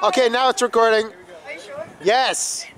Okay, now it's recording. Are you sure? Yes.